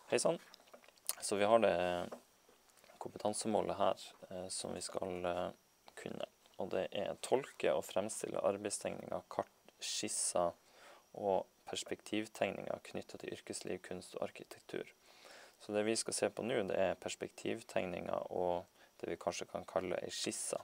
Hei sann. Så vi har det kompetansemålet her som vi skal kunne. Og det er tolke og fremstille arbeidstegninger, kart, skisser og perspektivtegninger knyttet til yrkesliv, kunst og arkitektur. Så det vi skal se på nå, det er perspektivtegninger og det vi kanskje kan kalle en skisse.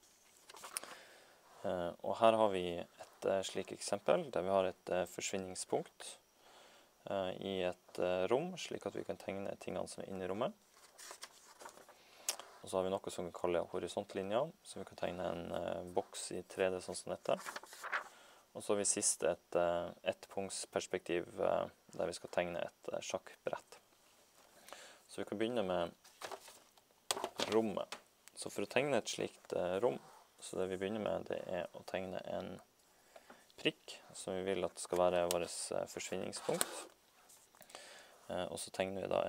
Og her har vi et slik eksempel, der vi har et forsvinningspunkt i et rom, slik at vi kan tegne tingene som er inne i rommet. Og så har vi noe som vi kaller horisontlinjer, så vi kan tegne en boks i 3D sånn som dette. Og så har vi sist et ettpunktsperspektiv der vi skal tegne et sjakkbrett. Så vi kan begynne med rommet. Så for å tegne et slikt rom, så det vi begynner med, det er å tegne en prikk, som vi vil at skal være vårt forsvinningspunkt. Og så tegner vi da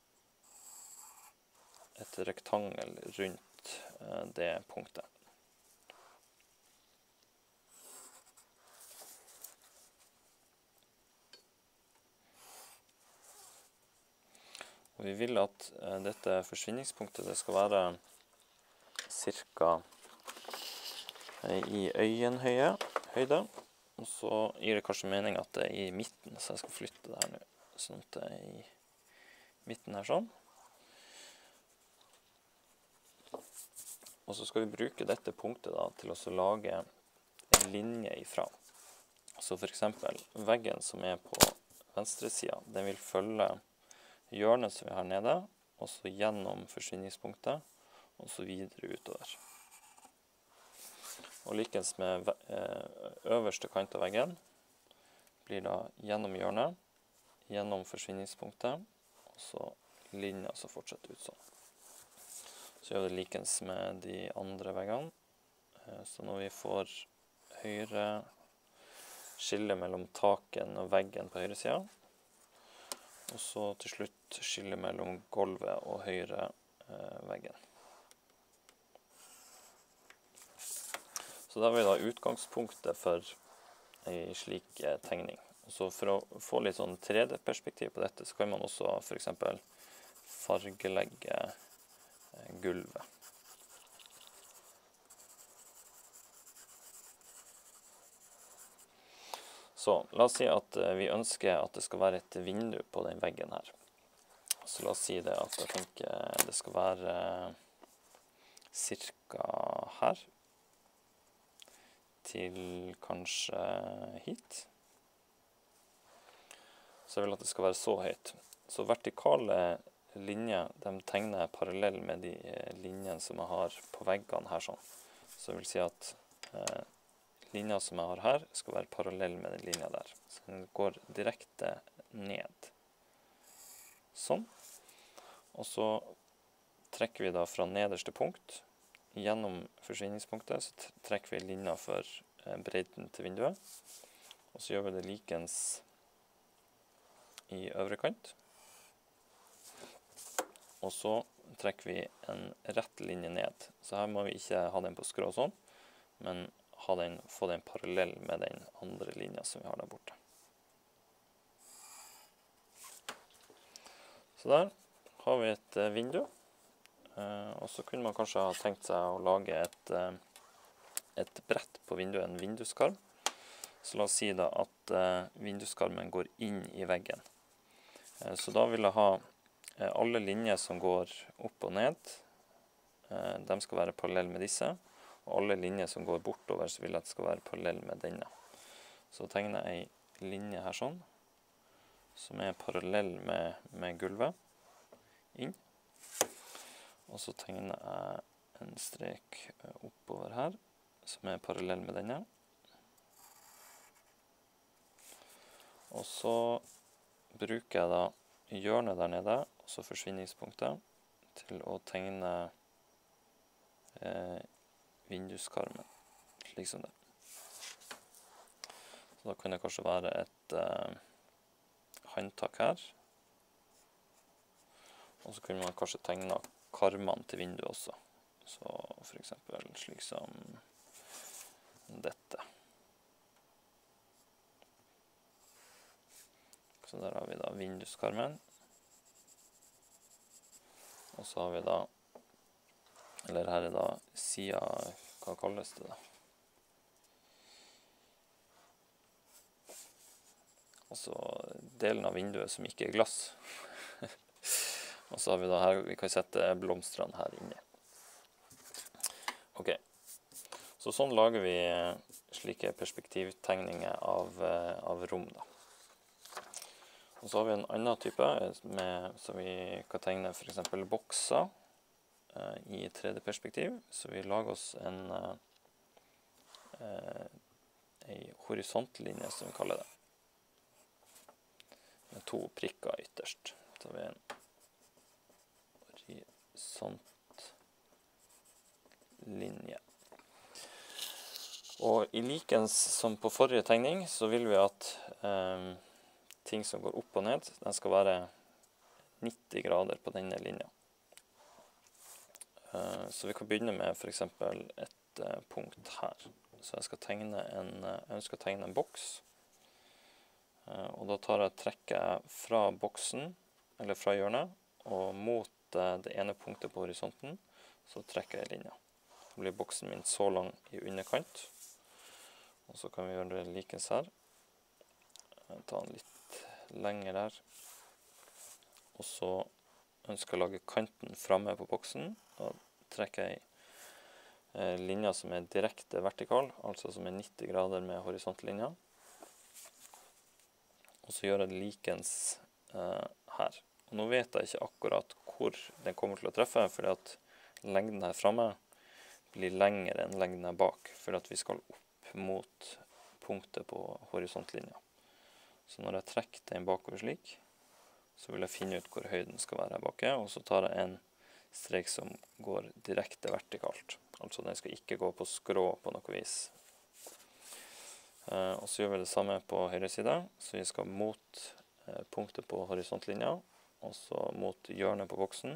et rektangel rundt det punktet. Og vi vil at dette forsvinningspunktet det skal være cirka i øyenhøyde. Og så gir det kanskje mening at det er i midten, så jeg skal flytte det her nå. Sånn at det er i midten her sånn. Og så skal vi bruke dette punktet da, til å lage en linje ifra. Så for eksempel veggen som er på venstre siden, den vil følge hjørnet som vi har nede, og så gjennom forsvinningspunktet, og så videre utover. Og likens med øverste kant av veggen, blir da gjennom hjørnet, gjennom forsvinningspunktet, og så linja som fortsetter ut sånn. Så gjør det likens med de andre veggene. Så når vi får høyre skille mellom taken og veggen på høyre siden, og så til slutt skille mellom gulvet og høyre veggen. Så da har vi da utgangspunktet for en slik tegning. Så for å få litt sånn 3D-perspektiv på dette, så kan man også for eksempel fargelegge gulvet. Så la oss si at vi ønsker at det skal være et vindu på den veggen her. Så la oss si det at jeg tenker det skal være cirka her, til kanskje hit. Så jeg vil at det skal være så høyt. Så vertikale linjer, de tegner parallell med de linjene som jeg har på veggene her sånn. Så jeg vil si at linja som jeg har her skal være parallell med den linja der. Så den går direkte ned. Sånn. Og så trekker vi da fra nederste punkt. Gjennom forsvinningspunktet så trekker vi linja for bredden til vinduet. Og så gjør vi det likens i øvre kant. Og så trekker vi en rett linje ned. Så her må vi ikke ha den på skrå og sånn, men få den parallell med den andre linja som vi har der borte. Så der har vi et vindu. Og så kunne man kanskje ha tenkt seg å lage et brett på vinduet, en vinduskarm. Så la oss si da at vinduskarmen går inn i veggen. Så da vil jeg ha alle linjer som går opp og ned, de skal være parallell med disse. Og alle linjer som går bortover, så vil jeg at det skal være parallell med denne. Så tegner jeg en linje her sånn, som er parallell med gulvet, inn. Og så tegner jeg en strek oppover her, som er parallell med denne. Og så bruker jeg da hjørnet der nede, og så forsvinningspunktet, til å tegne vinduskarmen, slik som det. Så da kan det kanskje være et håndtak her. Og så kunne man kanskje tegne karmene til vinduet også. Så for eksempel slik som dette. Så der har vi da vinduskarmen. og så har vi da, eller her er da siden, hva kalles det da? Altså delen av vinduet som ikke er glass. Og så har vi da her, vi kan sette blomstrene her inne. Ok, så sånn lager vi slike perspektivtegninger av rom da. Og så har vi en annen type som vi kan tegne for eksempel bokser i 3D-perspektiv. Så vi lager oss en horisontlinje som vi kaller det. Med 2 prikker ytterst. Så har vi en horisontlinje. Og i likens som på forrige tegning, så vil vi at ting som går opp og ned, den skal være 90 grader på denne linja. Så vi kan begynne med for eksempel et punkt her. Så jeg ønsker å tegne en boks. Og da trekker jeg fra boksen, eller fra hjørnet, og mot det ene punktet på horisonten, så trekker jeg linja. Så blir boksen min så lang i underkant. Og så kan vi gjøre det likens her. Ta den litt lenger her. Og så ønsker jeg å lage kanten fremme på boksen. Da trekker jeg linja som er direkte vertikal, altså som er 90 grader med horisontlinja. Og så gjør jeg det likens her. Og nå vet jeg ikke akkurat hvor den kommer til å treffe, fordi at lengden her fremme blir lengre enn lengden her bak, fordi at vi skal opp mot punktet på horisontlinja. Så når jeg trekker den bakover slik, så vil jeg finne ut hvor høyden skal være her bak, og så tar jeg en strek som går direkte vertikalt. Altså den skal ikke gå på skrå på noe vis. Og så gjør vi det samme på høyre side, så vi skal mot punktet på horisontlinja, og så mot hjørnet på boksen.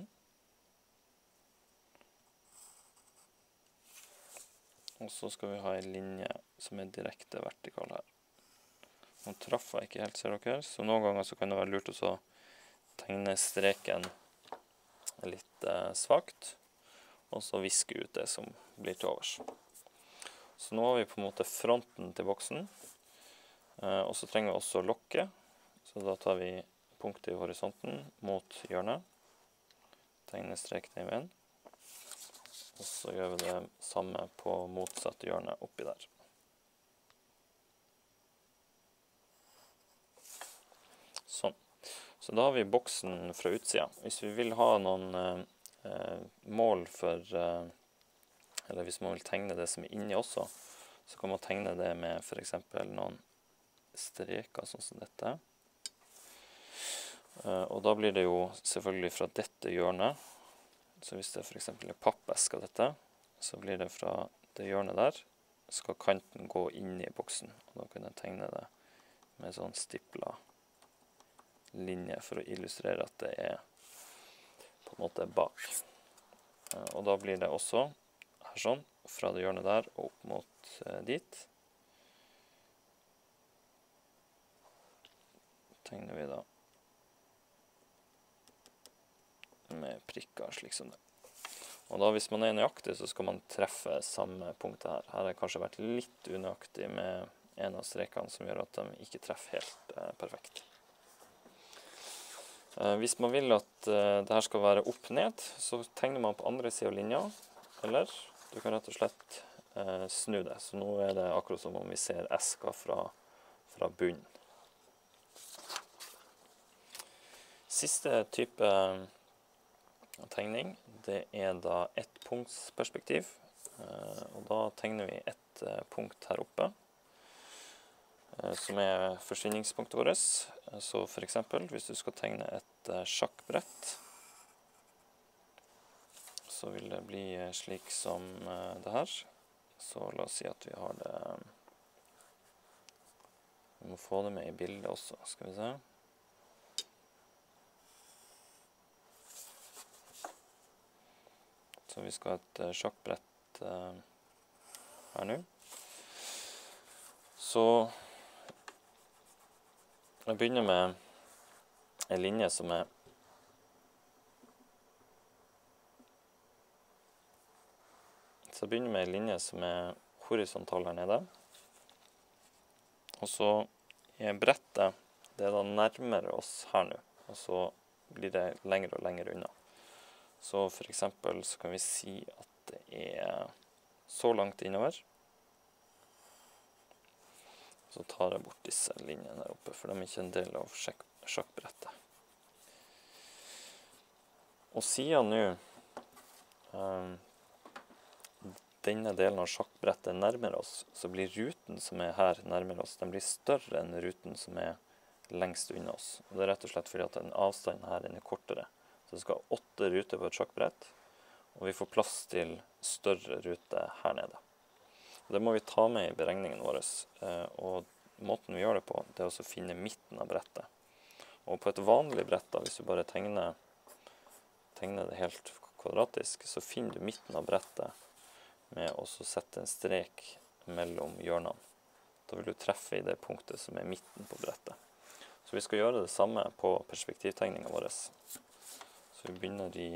Og så skal vi ha en linje som er direkte vertikal her. Nå traff jeg ikke helt, ser dere, så noen ganger så kan det være lurt å tegne streken litt svagt, og så viske ut det som blir til overs. Så nå har vi på en måte fronten til boksen, og så trenger vi også lokket, så da tar vi punktet i horisonten mot hjørnet, tegner strek den veien, og så gjør vi det samme på motsatt hjørne oppi der. Sånn. Så da har vi boksen fra utsida. Hvis vi vil ha noen mål for, eller hvis man vil tegne det som er inni også, så kan man tegne det med for eksempel noen streker sånn som dette. Og da blir det jo selvfølgelig fra dette hjørnet. Så hvis det for eksempel er pappeske av dette, så blir det fra det hjørnet der, skal kanten gå inn i boksen. Og da kan jeg tegne det med sånn stipla linje for å illustrere at det er på en måte bak. Og da blir det også her sånn, fra det hjørnet der og opp mot dit. Tegner vi da med prikker slik som det. Og da hvis man er nøyaktig, så skal man treffe samme punktet her. Her har jeg kanskje vært litt unøyaktig med en av strekene som gjør at de ikke treffer helt perfekt. Hvis man vil at det her skal være opp-ned, så tegner man på andre siden av linja, eller du kan rett og slett snu det. Så nå er det akkurat som om vi ser eska fra bunnen. Siste type tegning, det er da ett punktsperspektiv. Og da tegner vi ett punkt her oppe, som er forsvinningspunktet vårt. Så for eksempel, hvis du skal tegne et sjakkbrett, så vil det bli slik som det her. Så la oss si at vi har det, vi må få det med i bildet også, skal vi se. Så vi skal ha et sjakkbrett her nå. Så jeg begynner med en linje som er Så jeg begynner med en linje som horisontal her nede. Og så brettet, det da nærmere oss her nå, og så blir det lengre og lengre unna. Så for eksempel så kan vi si at det så langt innover. Så tar jeg bort disse linjene her oppe, for de ikke en del av sjakkbrettet. Og siden nå denne delen av sjakkbrettet nærmere oss, så blir ruten som her nærmere oss, den blir større enn ruten som lengst unna oss. Og det rett og slett fordi at den avstanden her den kortere. Så det skal 8 ruter på et sjakkbrett, og vi får plass til større rute her nede. Og det må vi ta med i beregningen vår, og måten vi gjør det på, det å finne midten av brettet. Og på et vanlig brett, da, hvis du bare tegner det helt kvadratisk, så finner du midten av brettet med å sette en strek mellom hjørnene. Da vil du treffe i det punktet som midten på brettet. Så vi skal gjøre det samme på perspektivtegningen vår. Så vi begynner i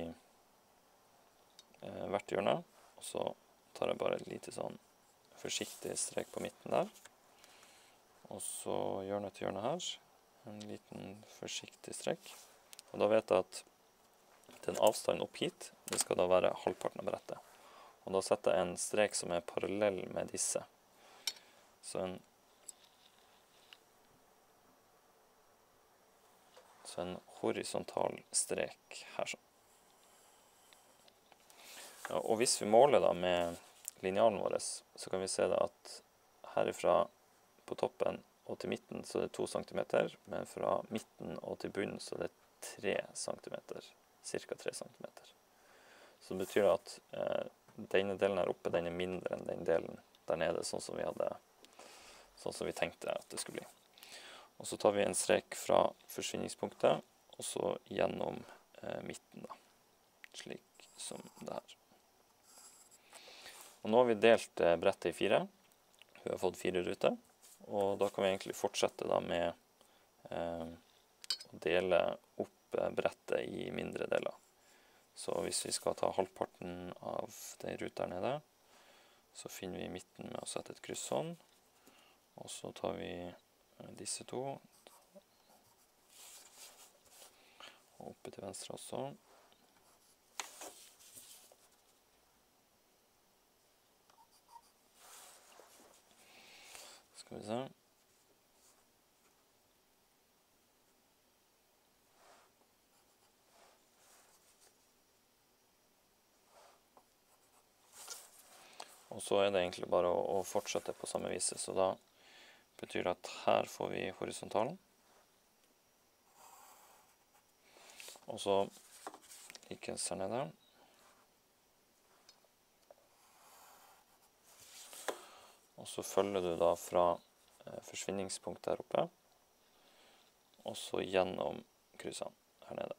hvert hjørne, og så tar jeg bare et lite sånn forsiktig strek på midten der. Og så hjørne til hjørne her, en liten forsiktig strek. Og da vet jeg at den avstanden opp hit, det skal da være halvparten av brettet. Og da setter jeg en strek som parallell med disse. Så en horisontal strek her sånn. Ja, og hvis vi måler da med linealen vår, så kan vi se da at herifra på toppen og til midten så det 2 cm, men fra midten og til bunnen så det 3 cm, cirka 3 cm. Så det betyr at denne delen her oppe, den mindre enn den delen der nede, sånn som vi tenkte at det skulle bli. Og så tar vi en strek fra forsvinningspunktet, og så gjennom midten da, slik som det her. Og nå har vi delt brettet i 4. Vi har fått 4 ruter, og da kan vi egentlig fortsette da med å dele opp brettet i mindre deler. Så hvis vi skal ta halvparten av den ruta her nede, så finner vi midten med å sette et kryss sånn, og så tar vi disse 2, og oppe til venstre også. Skal vi se. Og så det egentlig bare å fortsette på samme viset, så da betyr det at her får vi horisontalen. Og så likens her nede. Og så følger du da fra forsvinningspunktet her oppe, og så gjennom kryssene her nede.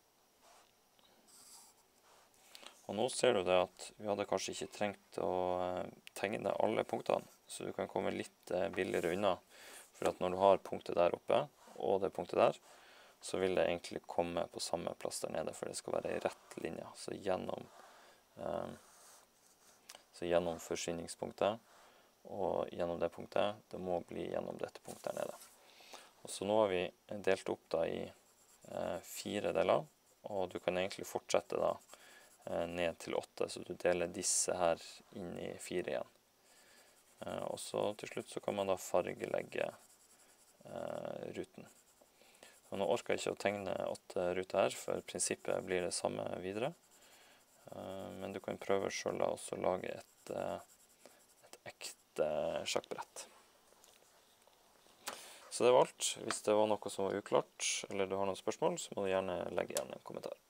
Og nå ser du det at vi hadde kanskje ikke trengt å tegne alle punktene, så du kan komme litt billigere unna. For at når du har punktet der oppe, og det punktet der, så vil det egentlig komme på samme plass der nede, for det skal være i rett linje. Så gjennom forsvinningspunktet, og gjennom det punktet, det må bli gjennom dette punktet der nede. Og så nå har vi delt opp da i 4 deler, og du kan egentlig fortsette da ned til 8, så du deler disse her inn i 4 igjen. Og så til slutt så kan man da fargelegge ruten. Og nå orker jeg ikke å tegne 8 ruter her, for prinsippet blir det samme videre. Men du kan prøve selv da også å lage et ekte sjakkbrett. Så det var alt. Hvis det var noe som var uklart, eller du har noen spørsmål, så må du gjerne legge igjen en kommentar.